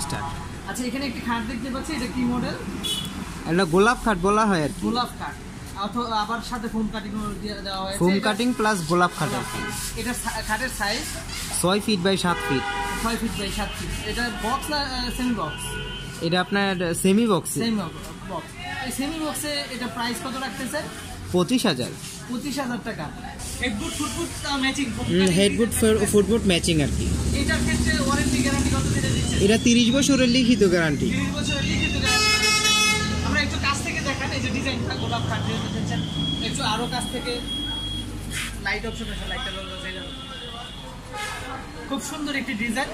Start. আচ্ছা এখানে একটি খাট দেখতে পাচ্ছি, এটা কি মডেল? এটা গোলাপ খাট বলা হয় আর কি। গোলাপ খাট আবার সাথে ফোম কাটিং দেওয়া হয়েছে। ফোম কাটিং প্লাস গোলাপ খাট আর কি। এটা খাটের size 6 feet by 7 feet. 6 feet by 7 feet. এটা বক্স না সেমি বক্স? এটা আপনার সেমি বক্স। Semi box. এই সেমি বক্সে এটা প্রাইস কত রাখতেছে? 25,000। 25,000 টাকা। হেডবুট ফুটবুট ম্যাচিং? হেডবুট ফুটবুট ম্যাচিং আর কি। এটার ক্ষেত্রে ওয়ারেন্টি গ্যারান্টি কত দিনে দিচ্ছে? এটা 30 বছরের লিখিত গ্যারান্টি। 30 বছরের লিখিত গ্যারান্টি। আমরা একটু কাছ থেকে দেখান, এই যে ডিজাইনটা গোলাপ কাট দিয়ে দিচ্ছেন, একটু আরো কাছ থেকে। লাইট অপশন আছে, লাইটটা লাগানো যায়। খুব সুন্দর একটি ডিজাইন।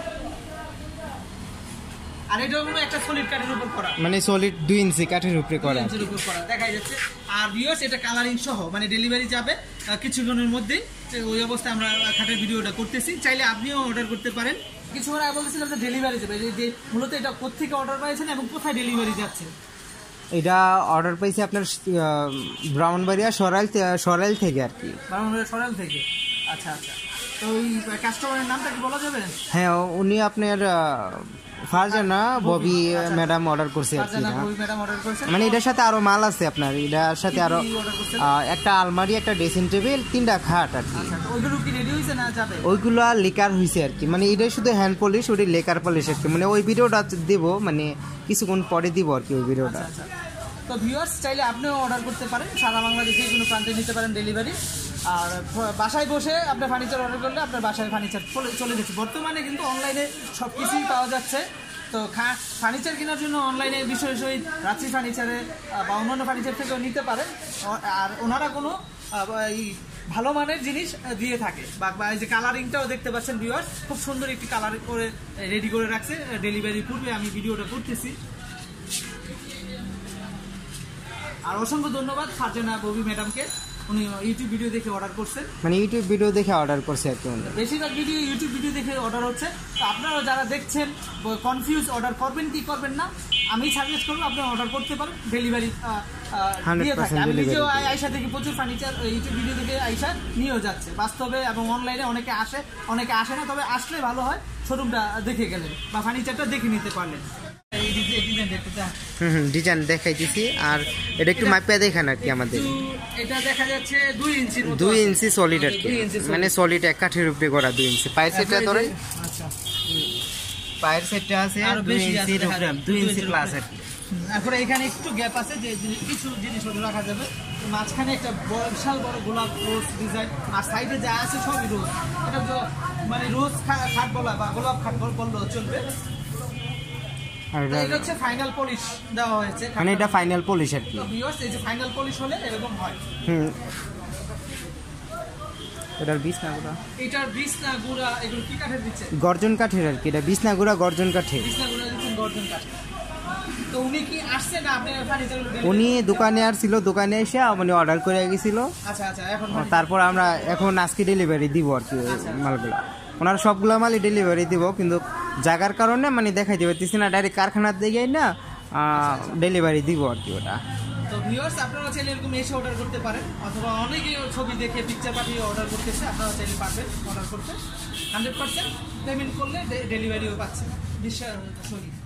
আর এটা হলো একটা সলিড কাঠের উপর করা, মানে সলিড 2 ইঞ্চি কাঠের উপরে করা, 2 ইঞ্চির উপর করা দেখা যাচ্ছে। আর ভিউয়ার্স এটা কালারিং সহ, মানে ডেলিভারি যাবে কিছুক্ষণের মধ্যেই। ওই অবস্থায় আমরা খাটের ভিডিওটা করতেছি, চাইলে আপনিও অর্ডার করতে পারেন। কিছুক্ষণ আগে বলতেছিলাম যে ডেলিভারি যাবে, যে মূলত এটা কোথেকে অর্ডার পাইছেন এবং কোথায় ডেলিভারি যাচ্ছে? এটা অর্ডার পাইছি আপনার ব্রাহ্মণবাড়িয়া সরাইল থেকে আর কি। ব্রাহ্মণবাড়িয়া সরাইল থেকে। আচ্ছা আচ্ছা। তো ওই কাস্টমারের নামটা কি বলা যাবে? হ্যাঁ, উনি আপনার ফারজানা ববি ম্যাডাম অর্ডার করছে আর কি। মানে এটার সাথে আরো মাল আছে আপনার, এটার সাথে আরো একটা আলমারি, একটা ড্রেসিং টেবিল, 3টা খাট আর কি। ওইগুলো কি রেডি হইছে না যাবে? ওইগুলো লেকার হইছে আর কি। মানে এটা শুধু হ্যান্ড পলিশ, ওটা লেকার পলিশ আর কি। মানে ওই ভিডিওটা দেব, মানে কিছুক্ষণ পরে দিব আর কি ওই ভিডিওটা। তো ভিউয়ার্স চাইলে আপনিও অর্ডার করতে পারেন, সারা বাংলাদেশে কোনো প্রান্তে নিতে পারেন ডেলিভারি। আর বাসায় বসে আপনার ফার্নিচার অর্ডার করলে আপনার বাসায় ফার্নিচার চলে যাচ্ছে। বর্তমানে কিন্তু অনলাইনে সব কিছুই পাওয়া যাচ্ছে। তো ফার্নিচার কেনার জন্য অনলাইনে বিষয় সহিত রাত্রি ফার্নিচারে বা অন্যান্য ফার্নিচার থেকেও নিতে পারেন। আর ওনারা কোনো এই ভালো মানের জিনিস দিয়ে থাকে। বা এই যে কালারিংটাও দেখতে পাচ্ছেন ভিউয়ার্স, খুব সুন্দর একটি কালার করে রেডি করে রাখছে। ডেলিভারি পূর্বে আমি ভিডিওটা করতেছি। আর অসংখ্য ধন্যবাদ ফারজানা ববি ম্যাডামকে, উনি ইউটিউব ভিডিও দেখে অর্ডার করছেন। মানে ইউটিউব ভিডিও দেখে অর্ডার করছে আর কি। বেশিরভাগ ভিডিও ইউটিউব ভিডিও দেখে অর্ডার হচ্ছে। তো আপনারা যারা দেখছেন কনফিউজ, অর্ডার করবেন কি করবেন না, আমি সাজেস্ট করবো আপনারা অর্ডার করতে পারেন। ডেলিভারি দিয়ে থাকে। আমি নিজেও আয়সা থেকে প্রচুর ফার্নিচার ইউটিউব ভিডিও দেখে আয়সা নিয়েও যাচ্ছে বাস্তবে এবং অনলাইনে। অনেকে আসে না, তবে আসলে ভালো হয় শোরুমটা দেখে গেলেন বা ফার্নিচারটা দেখে নিতে পারলেন। ডিজাইন দেখাইতেছি। আর এটা একটু মাপিয়া দেখান আর কি আমাদের। এটা দেখা যাচ্ছে 2 ইঞ্চি সলিড আর কি। মানে সলিড এক কাঠের উপরে করা 2 ইঞ্চি। পায়ের সেটটা ধরে, পায়ের সেটটা আছে 2 ইঞ্চির উপরে, 2 ইঞ্চি প্লাস আর কি। তারপরে এখানে একটু গ্যাপ আছে যে কিছু জিনিস রাখা যাবে। মাঝখানে একটা বিশাল বড় গোলাপ রোজ ডিজাইন, আর সাইডে যা আছে সবই রোজ। এটা মানে রোজ খাট বলা বা গোলাপ খাট বললেও চলবে। এটা হচ্ছে ফাইনাল পলিশ দেওয়া হয়েছে, মানে এটা ফাইনাল পলিশ আর কি। ভিউয়ার্স এই যে ফাইনাল পলিশ হলে এরকম হয়। এটার বিছনাগুড়া, এটার বিছনাগুড়া এগুলো কি কাঠের দিচ্ছে? গর্জন কাঠের আর কি। এটা বিছনাগুড়া গর্জন কাঠের। বিছনাগুড়া দিচ্ছেন গর্জন কাঠের। তো উনি কি আসছে না আপনি ফার্নিচারগুলো? উনি দোকানে আসছিল, দোকানে এসে মানে অর্ডার করে গেছিল। আচ্ছা আচ্ছা। তারপর আমরা এখন আজকে ডেলিভারি দিব আর কি মালগুলো। ওনারা সবগুলো মালই ডেলিভারি দিব, কিন্তু জায়গার কারণে মানে দেখাই দিতে পারতেছি না। ডাইরেক্ট কারখানার দিকে না ডেলিভারি দিব আর কি ওটা। তো ভিউয়ার্স আপনারা চাইলে এরকম এসে অর্ডার করতে পারেন, অথবা অনেকেই ছবি দেখে পিকচার পাঠিয়ে অর্ডার করতেছে। আপনারা চাইলে পারবেন অর্ডার করতে। 100% পেমেন্ট করলে ডেলিভারিও পাচ্ছেন বিশ্বাস সহি।